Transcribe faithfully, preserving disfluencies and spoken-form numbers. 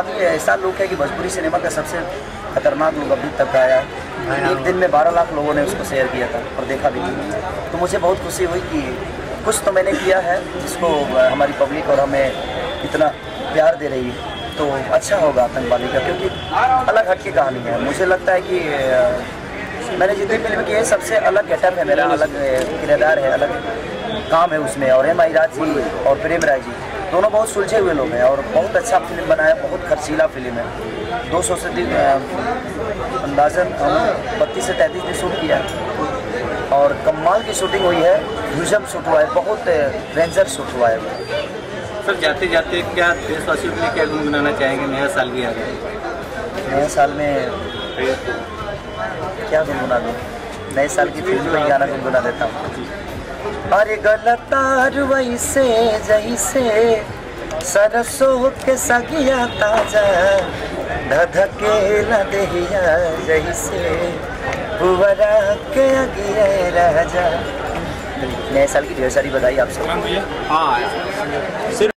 काफ़ी ऐसा लुक है कि भोजपुरी सिनेमा का सबसे खतरनाक लुक अभी तक आया है। एक दिन में बारह लाख लोगों ने उसको शेयर किया था और देखा भी था। तो मुझे बहुत खुशी हुई कि कुछ तो मैंने किया है जिसको हमारी पब्लिक और हमें इतना प्यार दे रही है। तो अच्छा होगा आतंकवादी का, क्योंकि अलग हट की कहानी है। मुझे लगता है कि मैंने जितनी फिल्म की है सबसे अलग गेटअप है मेरा, अलग किरदार है, अलग काम है उसमें। और एम आई राज जी और प्रेम राय जी दोनों बहुत सुलझे हुए लोग हैं और बहुत अच्छा फिल्म बनाया, बहुत खर्चीला फिल्म है। दो सौ से अंदाजन बत्तीस से तैंतीस ने शूट किया और कमाल की शूटिंग हुई है। म्यूजियम शूट हुआ है, बहुत रेंजर शूट हुआ है। सर जाते जाते क्या देशवासियों के लिए क्या गुनगुनाना चाहेंगे? नया साल भी आ गया, नए साल में क्या गुनगुना दूँ? नए साल की फिल्म में गाना गुनगुना देता हूँ। अरे गलतार वैसे जैसे सरसों के सगिया ताजा धधके न देहिया जैसे पुवरा के अगिया राजा। नए साल की ढेर सारी बधाई आप सब। हाँ।